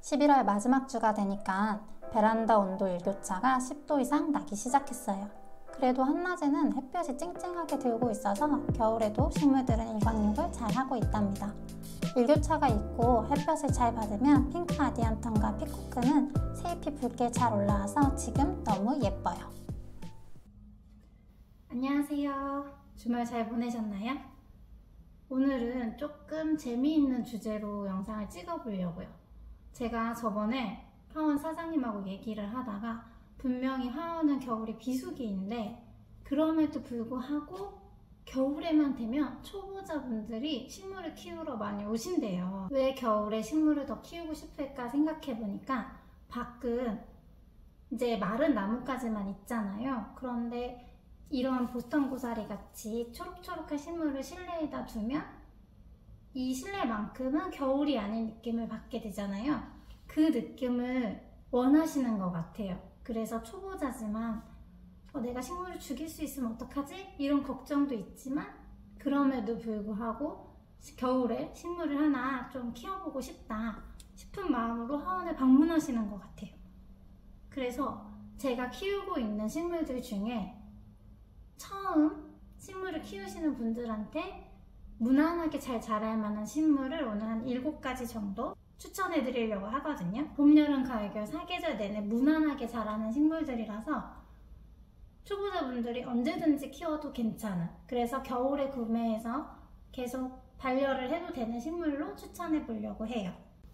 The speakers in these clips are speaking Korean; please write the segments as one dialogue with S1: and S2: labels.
S1: 11월 마지막 주가 되니까 베란다 온도 일교차가 10도 이상 나기 시작했어요. 그래도 한낮에는 햇볕이 쨍쨍하게 들고 있어서 겨울에도 식물들은 일광욕을 잘 하고 있답니다. 일교차가 있고 햇볕을 잘 받으면 핑크 아디안텀과 피코크는 새잎이 붉게 잘 올라와서 지금 너무 예뻐요. 안녕하세요. 주말 잘 보내셨나요? 오늘은 조금 재미있는 주제로 영상을 찍어보려고요. 제가 저번에 화원 사장님하고 얘기를 하다가 분명히 화원은 겨울이 비수기인데 그럼에도 불구하고 겨울에만 되면 초보자분들이 식물을 키우러 많이 오신대요. 왜 겨울에 식물을 더 키우고 싶을까 생각해보니까 밖은 이제 마른 나뭇가지만 있잖아요. 그런데 이런 보스턴 고사리 같이 초록초록한 식물을 실내에다 두면 이 실내만큼은 겨울이 아닌 느낌을 받게 되잖아요. 그 느낌을 원하시는 것 같아요. 그래서 초보자지만 내가 식물을 죽일 수 있으면 어떡하지? 이런 걱정도 있지만 그럼에도 불구하고 겨울에 식물을 하나 좀 키워보고 싶다 싶은 마음으로 화원을 방문하시는 것 같아요. 그래서 제가 키우고 있는 식물들 중에 처음 식물을 키우시는 분들한테 무난하게 잘 자랄 만한 식물을 오늘 한 7가지 정도 추천해 드리려고 하거든요. 봄, 여름, 가을, 겨울 4계절 내내 무난하게 자라는 식물들이라서 초보자분들이 언제든지 키워도 괜찮은, 그래서 겨울에 구매해서 계속 반려를 해도 되는 식물로 추천해 보려고 해요.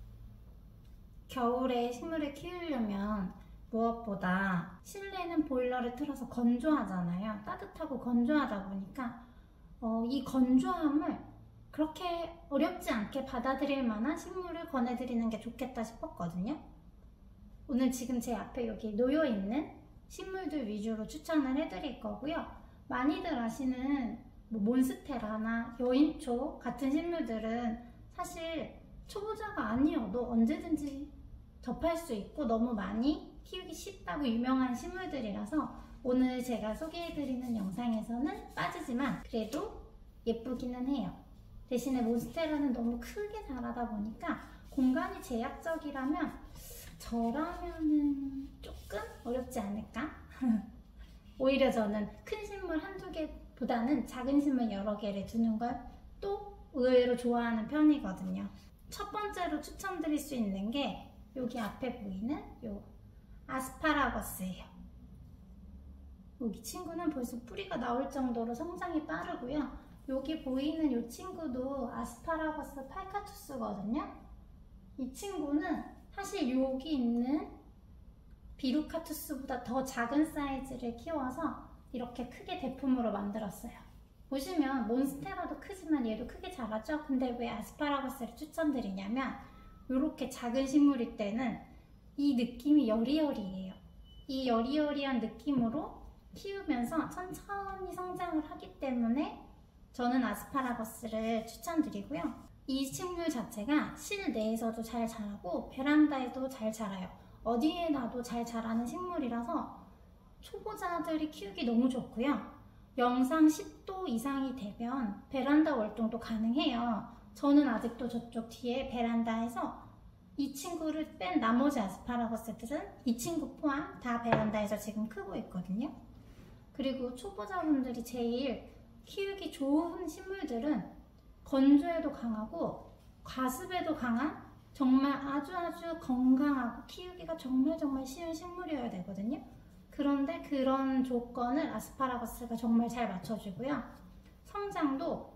S1: 겨울에 식물을 키우려면 무엇보다 실내는 보일러를 틀어서 건조하잖아요. 따뜻하고 건조하다 보니까 이 건조함을 그렇게 어렵지 않게 받아들일 만한 식물을 권해드리는 게 좋겠다 싶었거든요. 오늘 지금 제 앞에 여기 놓여있는 식물들 위주로 추천을 해드릴 거고요. 많이들 아시는 몬스테라나 여인초 같은 식물들은 사실 초보자가 아니어도 언제든지 접할 수 있고 너무 많이 키우기 쉽다고 유명한 식물들이라서 오늘 제가 소개해드리는 영상에서는 빠지지만 그래도 예쁘기는 해요. 대신에 몬스테라는 너무 크게 자라다 보니까 공간이 제약적이라면 저라면은 조금 어렵지 않을까? 오히려 저는 큰 식물 한두 개보다는 작은 식물 여러 개를 두는 걸 또 의외로 좋아하는 편이거든요. 첫 번째로 추천드릴 수 있는 게 여기 앞에 보이는 요 아스파라거스예요. 여기 친구는 벌써 뿌리가 나올 정도로 성장이 빠르고요. 여기 보이는 이 친구도 아스파라거스 팔카투스거든요. 이 친구는 사실 여기 있는 비루카투스보다 더 작은 사이즈를 키워서 이렇게 크게 대품으로 만들었어요. 보시면 몬스테라도 크지만 얘도 크게 자라죠? 근데 왜 아스파라거스를 추천드리냐면 이렇게 작은 식물일 때는 이 느낌이 여리여리해요. 이 여리여리한 느낌으로 키우면서 천천히 성장을 하기 때문에 저는 아스파라거스를 추천드리고요. 이 식물 자체가 실내에서도 잘 자라고 베란다에도 잘 자라요. 어디에 놔도 잘 자라는 식물이라서 초보자들이 키우기 너무 좋고요. 영상 10도 이상이 되면 베란다 월동도 가능해요. 저는 아직도 저쪽 뒤에 베란다에서 이 친구를 뺀 나머지 아스파라거스들은 이 친구 포함 다 베란다에서 지금 크고 있거든요. 그리고 초보자분들이 제일 키우기 좋은 식물들은 건조에도 강하고 과습에도 강한 정말 아주 건강하고 키우기가 정말 쉬운 식물이어야 되거든요. 그런데 그런 조건을 아스파라거스가 정말 잘 맞춰주고요. 성장도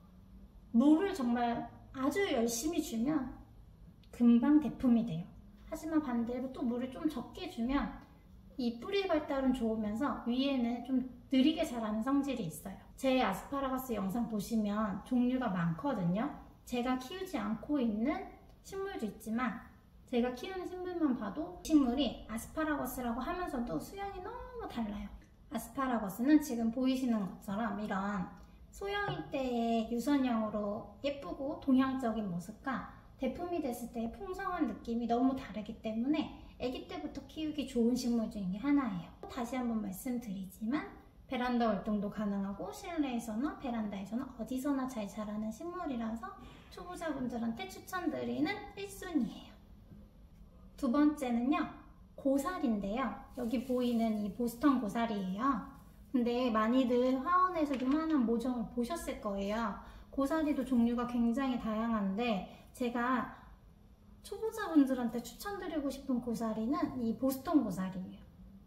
S1: 물을 정말 아주 열심히 주면 금방 대품이 돼요. 하지만 반대로 또 물을 좀 적게 주면 이 뿌리 발달은 좋으면서 위에는 좀 느리게 자라는 성질이 있어요. 제 아스파라거스 영상 보시면 종류가 많거든요. 제가 키우지 않고 있는 식물도 있지만 제가 키우는 식물만 봐도 식물이 아스파라거스라고 하면서도 수영이 너무 달라요. 아스파라거스는 지금 보이시는 것처럼 이런 소형일 때의 유선형으로 예쁘고 동양적인 모습과 대품이 됐을 때의 풍성한 느낌이 너무 다르기 때문에 아기 때부터 키우기 좋은 식물 중에 하나예요. 다시 한번 말씀드리지만 베란다 활동도 가능하고 실내에서나 베란다에서나 어디서나 잘 자라는 식물이라서 초보자분들한테 추천드리는 1순위예요. 두 번째는요, 고사리인데요. 여기 보이는 이 보스턴 고사리예요. 근데 많이들 화원에서 이만한 모종을 보셨을 거예요. 고사리도 종류가 굉장히 다양한데 제가 초보자분들한테 추천드리고 싶은 고사리는 이 보스턴 고사리예요.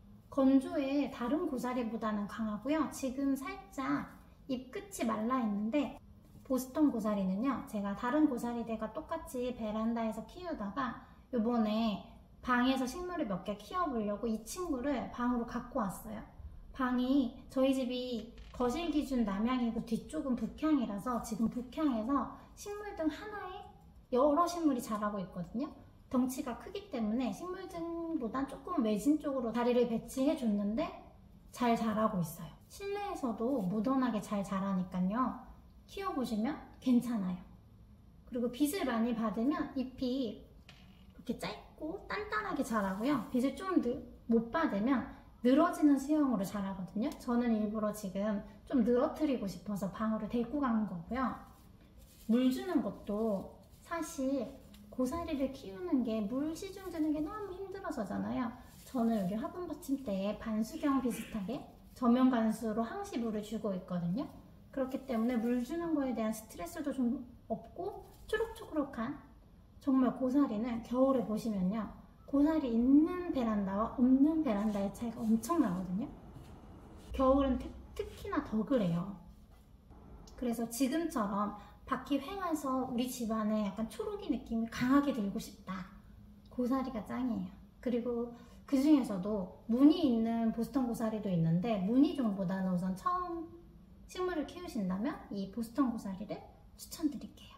S1: 건조에 다른 고사리보다는 강하고요. 지금 살짝 잎 끝이 말라 있는데 보스턴 고사리는요, 제가 다른 고사리들과 똑같이 베란다에서 키우다가 요번에 방에서 식물을 몇 개 키워보려고 이 친구를 방으로 갖고 왔어요. 방이 저희 집이 거실 기준 남향이고 뒤쪽은 북향이라서 지금 북향에서 식물등 하나에 여러 식물이 자라고 있거든요. 덩치가 크기 때문에 식물등보단 조금 외진 쪽으로 다리를 배치해 줬는데 잘 자라고 있어요. 실내에서도 무던하게 잘 자라니까요. 키워보시면 괜찮아요. 그리고 빛을 많이 받으면 잎이 이렇게 짧고 단단하게 자라고요. 빛을 좀 못 받으면 늘어지는 수영으로 자라거든요. 저는 일부러 지금 좀 늘어뜨리고 싶어서 방으로 데리고 간 거고요. 물 주는 것도 사실 고사리를 키우는 게 물 시중 드는 게 너무 힘들어서잖아요. 저는 여기 화분 받침대에 반수경 비슷하게 저면 관수로 항시 물을 주고 있거든요. 그렇기 때문에 물 주는 거에 대한 스트레스도 좀 없고 초록초록한 정말 고사리는 겨울에 보시면요. 고사리 있는 베란다와 없는 베란다의 차이가 엄청나거든요. 겨울은 특히나 더 그래요. 그래서 지금처럼 바퀴 횡해서 우리 집안에 약간 초록이 느낌이 강하게 들고 싶다. 고사리가 짱이에요. 그리고 그 중에서도 무늬 있는 보스턴 고사리도 있는데 무늬종보다는 우선 처음 식물을 키우신다면 이 보스턴 고사리를 추천드릴게요.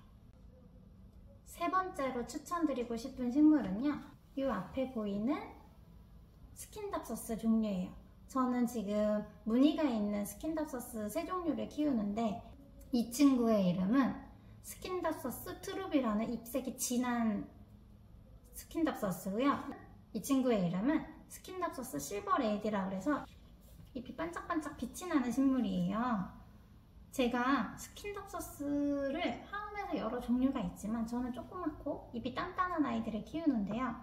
S1: 세 번째로 추천드리고 싶은 식물은요, 이 앞에 보이는 스킨답서스 종류예요. 저는 지금 무늬가 있는 스킨답서스 세 종류를 키우는데 이 친구의 이름은 스킨답서스 트루비라는 잎색이 진한 스킨답서스고요. 이 친구의 이름은 스킨답서스 실버레이디라고 해서 잎이 반짝반짝 빛이 나는 식물이에요. 제가 스킨답서스를 화원에서 여러 종류가 있지만 저는 조그맣고 잎이 단단한 아이들을 키우는데요.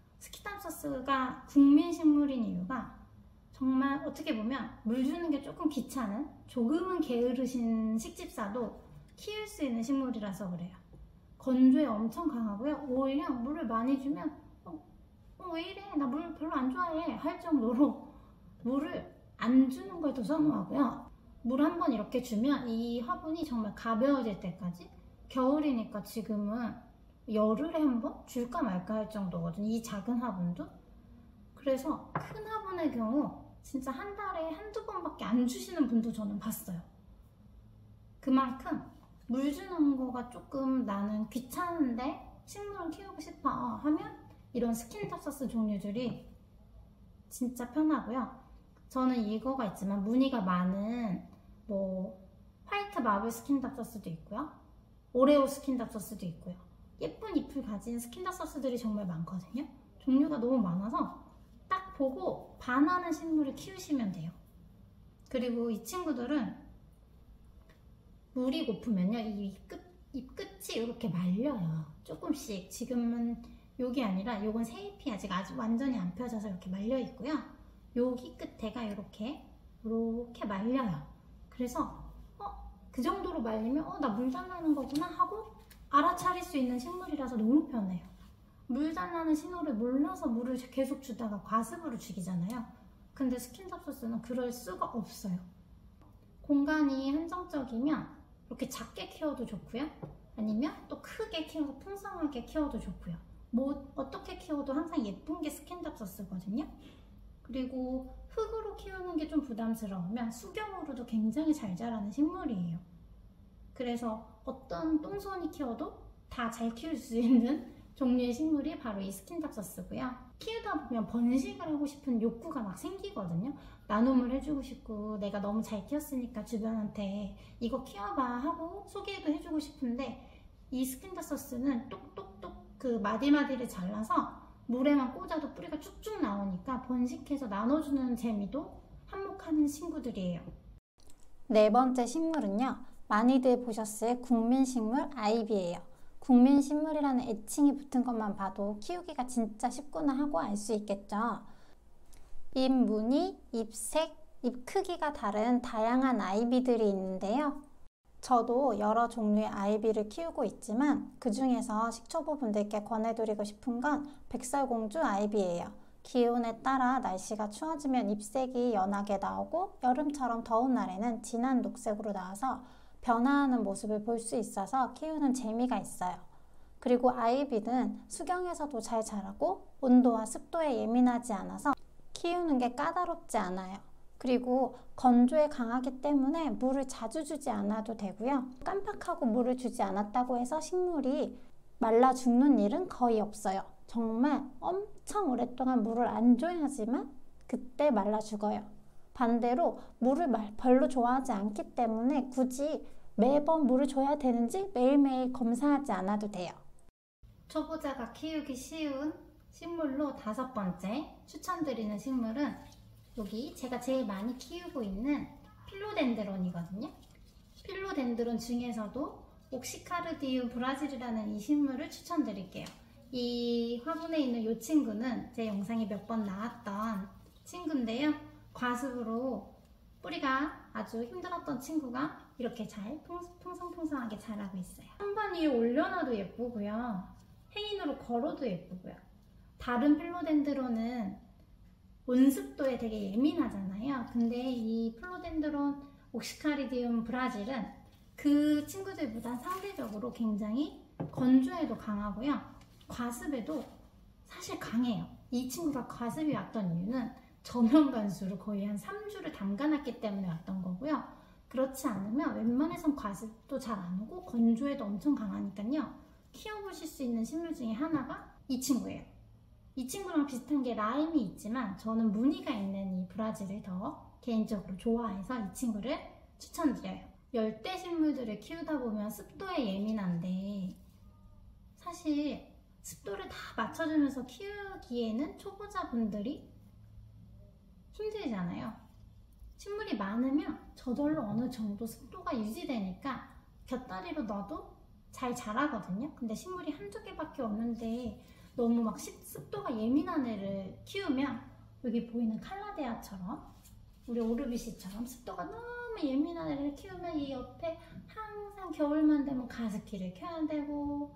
S1: 스킨답서스가 국민식물인 이유가 정말 어떻게 보면 물 주는 게 조금 귀찮은 조금은 게으르신 식집사도 키울 수 있는 식물이라서 그래요. 건조에 엄청 강하고요. 오히려 물을 많이 주면 왜 이래? 나 물 별로 안 좋아해 할 정도로 물을 안 주는 걸 더 선호하고요. 물 한 번 이렇게 주면 이 화분이 정말 가벼워질 때까지, 겨울이니까 지금은 열흘에 한 번 줄까 말까 할 정도거든요. 이 작은 화분도. 그래서 큰 화분의 경우 진짜 한 달에 한두 번밖에 안 주시는 분도 저는 봤어요. 그만큼 물 주는 거가 조금 나는 귀찮은데 식물을 키우고 싶어 하면 이런 스킨답서스 종류들이 진짜 편하고요. 저는 이거가 있지만 무늬가 많은 화이트 마블 스킨답서스도 있고요. 오레오 스킨답서스도 있고요. 예쁜 잎을 가진 스킨답서스들이 정말 많거든요. 종류가 너무 많아서 딱 보고 반하는 식물을 키우시면 돼요. 그리고 이 친구들은 물이 고프면요, 잎 끝이 이렇게 말려요. 조금씩. 지금은 여기 아니라 요건 새 잎이 아직 완전히 안 펴져서 이렇게 말려 있고요. 여기 끝에가 이렇게 말려요. 그래서 그 정도로 말리면 나 물 달라는 거구나 하고 알아차릴 수 있는 식물이라서 너무 편해요. 물 달라는 신호를 몰라서 물을 계속 주다가 과습으로 죽이잖아요. 근데 스킨답서스는 그럴 수가 없어요. 공간이 한정적이면 이렇게 작게 키워도 좋고요. 아니면 또 크게 키워서 풍성하게 키워도 좋고요. 어떻게 키워도 항상 예쁜 게 스킨답서스거든요. 그리고 흙으로 키우는 게 좀 부담스러우면 수경으로도 굉장히 잘 자라는 식물이에요. 그래서 어떤 똥손이 키워도 다 잘 키울 수 있는 종류의 식물이 바로 이 스킨답서스고요. 키우다 보면 번식을 하고 싶은 욕구가 막 생기거든요. 나눔을 해주고 싶고 내가 너무 잘 키웠으니까 주변한테 이거 키워봐 하고 소개도 해주고 싶은데 이 스킨답서스는 똑똑똑 그 마디마디를 잘라서 물에만 꽂아도 뿌리가 쭉쭉 나오니까 번식해서 나눠주는 재미도 한몫하는 친구들이에요. 네 번째 식물은요, 많이들 보셨을 국민식물 아이비예요. 국민식물이라는 애칭이 붙은 것만 봐도 키우기가 진짜 쉽구나 하고 알 수 있겠죠. 잎 무늬, 잎 색, 잎 크기가 다른 다양한 아이비들이 있는데요. 저도 여러 종류의 아이비를 키우고 있지만 그 중에서 식초보분들께 권해드리고 싶은 건 백설공주 아이비예요. 기온에 따라 날씨가 추워지면 잎색이 연하게 나오고 여름처럼 더운 날에는 진한 녹색으로 나와서 변화하는 모습을 볼 수 있어서 키우는 재미가 있어요. 그리고 아이비는 수경에서도 잘 자라고 온도와 습도에 예민하지 않아서 키우는 게 까다롭지 않아요. 그리고 건조에 강하기 때문에 물을 자주 주지 않아도 되고요. 깜빡하고 물을 주지 않았다고 해서 식물이 말라 죽는 일은 거의 없어요. 정말 엄청 오랫동안 물을 안 줘야지만 그때 말라 죽어요. 반대로 물을 별로 좋아하지 않기 때문에 굳이 매번 물을 줘야 되는지 매일매일 검사하지 않아도 돼요. 초보자가 키우기 쉬운 식물로 5번째 추천드리는 식물은 여기 제가 제일 많이 키우고 있는 필로덴드론이거든요. 필로덴드론 중에서도 옥시카르디움 브라질이라는 이 식물을 추천드릴게요. 이 화분에 있는 이 친구는 제 영상이 몇 번 나왔던 친구인데요. 과습으로 뿌리가 아주 힘들었던 친구가 이렇게 잘 풍성풍성하게 자라고 있어요. 한번 위에 올려놔도 예쁘고요. 행인으로 걸어도 예쁘고요. 다른 필로덴드론은 온습도에 되게 예민하잖아요. 근데 이 필로덴드론 옥시카리디움 브라질은 그 친구들보다 상대적으로 굉장히 건조에도 강하고요. 과습에도 사실 강해요. 이 친구가 과습이 왔던 이유는 저면관수로 거의 한 3주를 담가놨기 때문에 왔던 거고요. 그렇지 않으면 웬만해선 과습도 잘 안 오고 건조에도 엄청 강하니까요. 키워보실 수 있는 식물 중에 하나가 이 친구예요. 이 친구랑 비슷한 게 라임이 있지만 저는 무늬가 있는 이 브라질을 더 개인적으로 좋아해서 이 친구를 추천드려요. 열대 식물들을 키우다 보면 습도에 예민한데 사실 습도를 다 맞춰주면서 키우기에는 초보자분들이 힘들잖아요. 식물이 많으면 저절로 어느 정도 습도가 유지되니까 곁다리로 넣어도 잘 자라거든요. 근데 식물이 한두 개밖에 없는데 너무 막 습도가 예민한 애를 키우면 여기 보이는 칼라데아처럼 우리 오르비시처럼 습도가 너무 예민한 애를 키우면 이 옆에 항상 겨울만 되면 가습기를 켜야 되고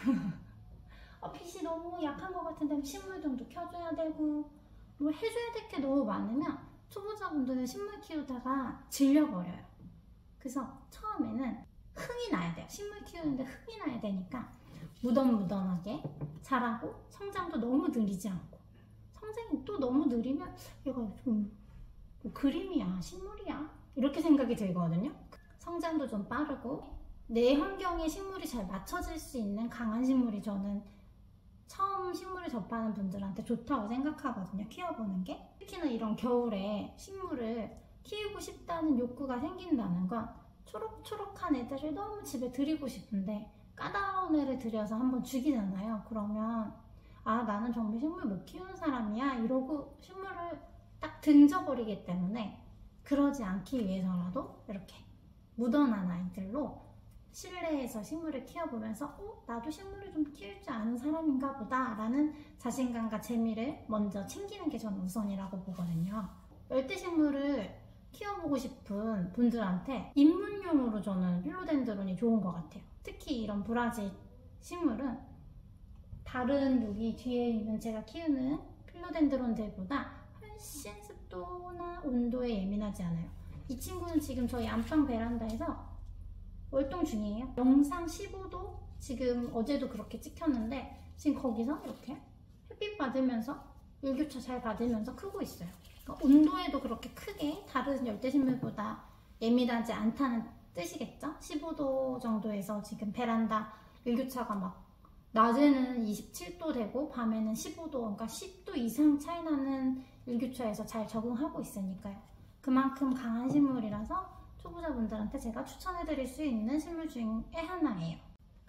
S1: 빛이 너무 약한 것 같은데 식물등도 켜줘야 되고 뭐 해줘야 될 게 너무 많으면 초보자분들은 식물 키우다가 질려버려요. 그래서 처음에는 흥이 나야 돼요. 식물 키우는데 흥이 나야 되니까 무던무던하게 자라고 성장도 너무 느리지 않고 성장이 또 너무 느리면 얘가 좀 뭐 그림이야 식물이야 이렇게 생각이 들거든요. 성장도 좀 빠르고 내 환경에 식물이 잘 맞춰질 수 있는 강한 식물이 저는 처음 식물을 접하는 분들한테 좋다고 생각하거든요. 키워보는 게 특히나 이런 겨울에 식물을 키우고 싶다는 욕구가 생긴다는 건 초록초록한 애들을 너무 집에 들이고 싶은데 까다로운 애를 들여서 한번 죽이잖아요. 그러면 아 나는 정말 식물 못 키우는 사람이야 이러고 식물을 딱 등져버리기 때문에 그러지 않기 위해서라도 이렇게 무던한 아이들로 실내에서 식물을 키워보면서 나도 식물을 좀 키울 줄 아는 사람인가 보다 라는 자신감과 재미를 먼저 챙기는 게 저는 우선이라고 보거든요. 열대식물을 키워보고 싶은 분들한테 입문용으로 저는 필로덴드론이 좋은 것 같아요. 특히 이런 브라질 식물은 다른 여기 뒤에 있는 제가 키우는 필로덴드론들보다 훨씬 습도나 온도에 예민하지 않아요. 이 친구는 지금 저희 안방 베란다에서 월동 중이에요. 영상 15도 지금 어제도 그렇게 찍혔는데 지금 거기서 이렇게 햇빛 받으면서 일교차 잘 받으면서 크고 있어요. 그러니까 온도에도 그렇게 크게 다른 열대식물보다 예민하지 않다는 뜻이겠죠? 15도 정도에서 지금 베란다 일교차가 막 낮에는 27도 되고 밤에는 15도 그러니까 10도 이상 차이 나는 일교차에서 잘 적응하고 있으니까요. 그만큼 강한 식물이라서 초보자분들한테 제가 추천해드릴 수 있는 식물 중에 하나예요.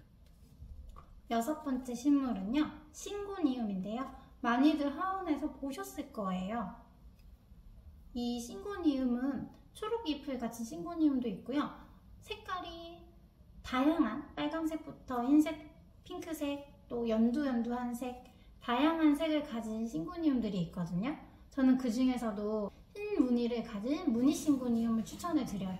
S1: 6번째 식물은요, 싱고니움인데요. 많이들 하원에서 보셨을 거예요. 이 싱고니움은 초록잎을 가진 싱고니움도 있고요. 색깔이 다양한 빨간색부터 흰색, 핑크색, 또 연두한 색, 다양한 색을 가진 신고니움들이 있거든요. 저는 그 중에서도 흰 무늬를 가진 무늬 신고니움을 추천해 드려요.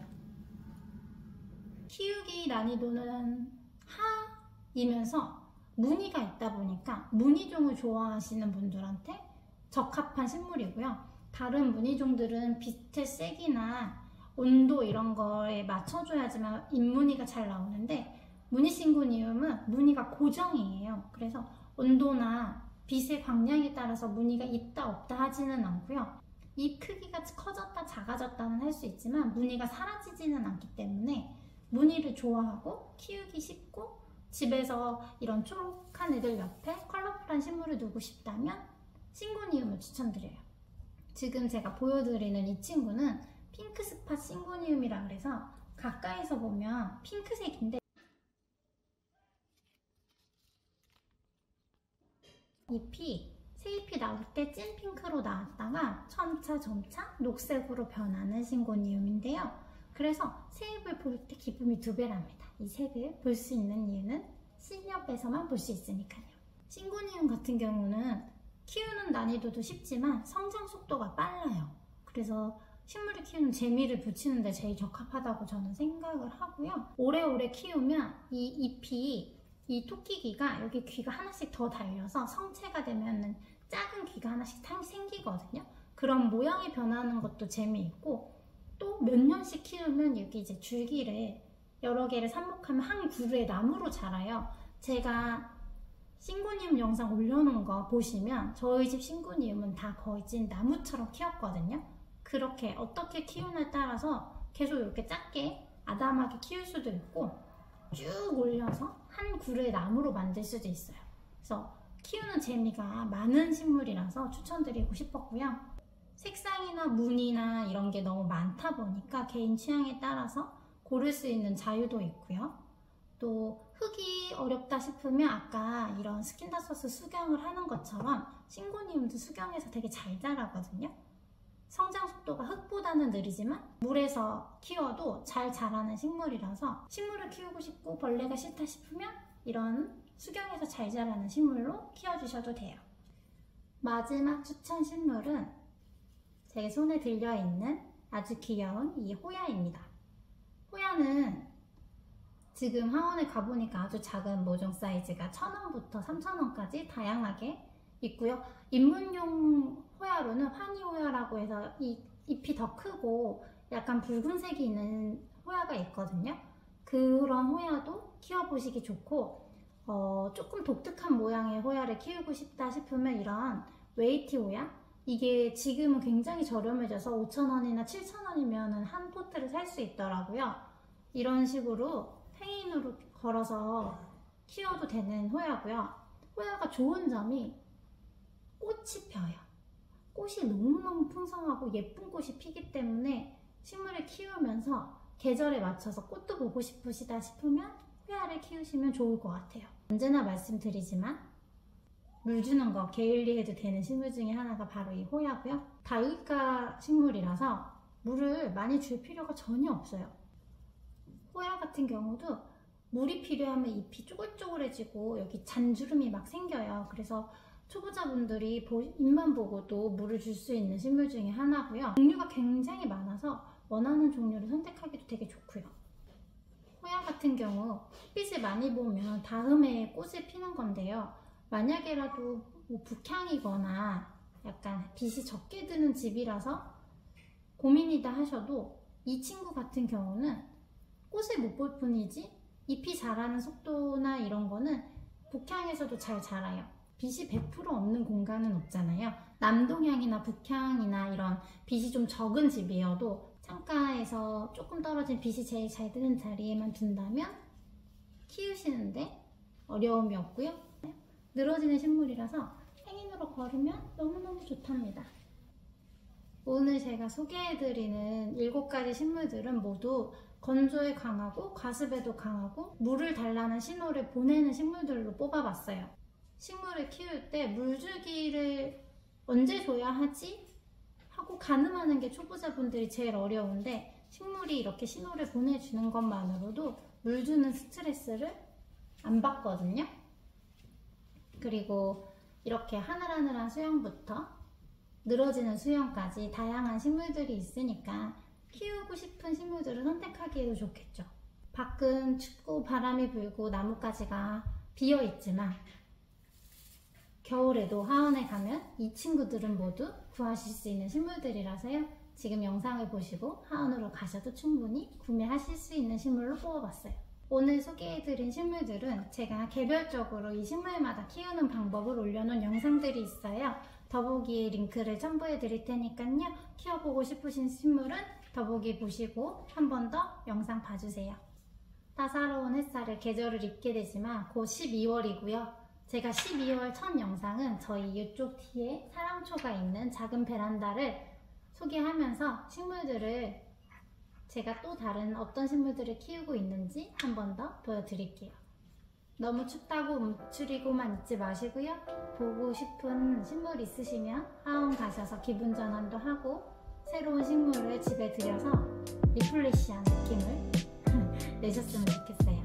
S1: 키우기 난이도는 하이면서 무늬가 있다 보니까 무늬종을 좋아하시는 분들한테 적합한 식물이고요. 다른 무늬종들은 빛의 색이나 온도 이런 거에 맞춰줘야지만 잎무늬가 잘 나오는데, 무늬 신고니움은 무늬가 고정이에요. 그래서 온도나 빛의 광량에 따라서 무늬가 있다 없다 하지는 않고요. 잎 크기가 커졌다 작아졌다는 할 수 있지만 무늬가 사라지지는 않기 때문에 무늬를 좋아하고 키우기 쉽고 집에서 이런 초록한 애들 옆에 컬러풀한 식물을 두고 싶다면 신고니움을 추천드려요. 지금 제가 보여드리는 이 친구는 핑크스팟 신고니움이라 그래서 가까이서 보면 핑크색인데 잎이 새잎이 나올 때 찐 핑크로 나왔다가 점차 녹색으로 변하는 신고니움인데요. 그래서 새잎을 볼 때 기쁨이 2배랍니다. 이 색을 볼 수 있는 이유는 실옆에서만 볼 수 있으니까요. 신고니움 같은 경우는 키우는 난이도도 쉽지만 성장 속도가 빨라요. 그래서 식물을 키우는 재미를 붙이는 데 제일 적합하다고 저는 생각을 하고요. 오래오래 키우면 이 잎이, 이 토끼귀가 여기 귀가 하나씩 더 달려서 성체가 되면 작은 귀가 하나씩 생기거든요. 그런 모양이 변하는 것도 재미있고, 또 몇 년씩 키우면 여기 이제 줄기를 여러 개를 삽목하면 한 그루의 나무로 자라요. 제가 신고니움 영상 올려놓은 거 보시면 저희 집 신고니움은 다 거의 찐 나무처럼 키웠거든요. 그렇게 어떻게 키우냐에 따라서 계속 이렇게 작게 아담하게 키울 수도 있고 쭉 올려서 한 그루의 나무로 만들 수도 있어요. 그래서 키우는 재미가 많은 식물이라서 추천드리고 싶었고요. 색상이나 무늬나 이런 게 너무 많다 보니까 개인 취향에 따라서 고를 수 있는 자유도 있고요. 또 흙이 어렵다 싶으면 아까 이런 스킨다서스 수경을 하는 것처럼 신고니움도 수경해서 되게 잘 자라거든요. 성장 속도가 흙보다는 느리지만 물에서 키워도 잘 자라는 식물이라서 식물을 키우고 싶고 벌레가 싫다 싶으면 이런 수경에서 잘 자라는 식물로 키워주셔도 돼요. 마지막 추천 식물은 제 손에 들려있는 아주 귀여운 이 호야입니다. 호야는 지금 하원에 가보니까 아주 작은 모종 사이즈가 1,000원부터 3,000원까지 다양하게 있고요. 입문용 호야로는 환희호야라고 해서 이 잎이 더 크고 약간 붉은색이 있는 호야가 있거든요. 그런 호야도 키워보시기 좋고, 조금 독특한 모양의 호야를 키우고 싶다 싶으면 이런 웨이티 호야, 이게 지금은 굉장히 저렴해져서 5,000원이나 7,000원이면 한 포트를 살 수 있더라고요. 이런 식으로 행인으로 걸어서 키워도 되는 호야고요. 호야가 좋은 점이 꽃이 펴요. 꽃이 너무너무 풍성하고 예쁜 꽃이 피기 때문에 식물을 키우면서 계절에 맞춰서 꽃도 보고 싶으시다 싶으면 호야를 키우시면 좋을 것 같아요. 언제나 말씀드리지만 물 주는 거 게을리해도 되는 식물 중에 하나가 바로 이 호야고요. 다육가 식물이라서 물을 많이 줄 필요가 전혀 없어요. 호야 같은 경우도 물이 필요하면 잎이 쪼글쪼글해지고 여기 잔주름이 막 생겨요. 그래서 초보자분들이 잎만 보고도 물을 줄 수 있는 식물 중에 하나고요. 종류가 굉장히 많아서 원하는 종류를 선택하기도 되게 좋고요. 호야 같은 경우 햇빛을 많이 보면 다음에 꽃을 피는 건데요. 만약에라도 뭐 북향이거나 약간 빛이 적게 드는 집이라서 고민이다 하셔도 이 친구 같은 경우는 꽃을 못 볼 뿐이지 잎이 자라는 속도나 이런 거는 북향에서도 잘 자라요. 빛이 100% 없는 공간은 없잖아요. 남동향이나 북향이나 이런 빛이 좀 적은 집이어도 창가에서 조금 떨어진 빛이 제일 잘 드는 자리에만 둔다면 키우시는데 어려움이 없고요. 늘어지는 식물이라서 행인으로 걸으면 너무너무 좋답니다. 오늘 제가 소개해드리는 7가지 식물들은 모두 건조에 강하고 과습에도 강하고 물을 달라는 신호를 보내는 식물들로 뽑아봤어요. 식물을 키울 때 물주기를 언제 줘야 하지? 하고 가늠하는 게 초보자분들이 제일 어려운데, 식물이 이렇게 신호를 보내주는 것만으로도 물 주는 스트레스를 안 받거든요. 그리고 이렇게 하늘하늘한 수영부터 늘어지는 수영까지 다양한 식물들이 있으니까 키우고 싶은 식물들을 선택하기에도 좋겠죠. 밖은 춥고 바람이 불고 나뭇가지가 비어 있지만 겨울에도 하원에 가면 이 친구들은 모두 구하실 수 있는 식물들이라서요. 지금 영상을 보시고 하원으로 가셔도 충분히 구매하실 수 있는 식물로 뽑아봤어요. 오늘 소개해드린 식물들은 제가 개별적으로 이 식물마다 키우는 방법을 올려놓은 영상들이 있어요. 더보기에 링크를 첨부해드릴 테니까요. 키워보고 싶으신 식물은 더보기 보시고 한 번 더 영상 봐주세요. 따사로운 햇살에 계절을 입게 되지만 곧 12월이고요. 제가 12월 첫 영상은 저희 이쪽 뒤에 사랑초가 있는 작은 베란다를 소개하면서 식물들을 제가 또 다른 어떤 식물들을 키우고 있는지 한 번 더 보여드릴게요. 너무 춥다고 움츠리고만 있지 마시고요. 보고 싶은 식물 있으시면 하원 가셔서 기분 전환도 하고 새로운 식물을 집에 들여서 리플레시한 느낌을 내셨으면 좋겠어요.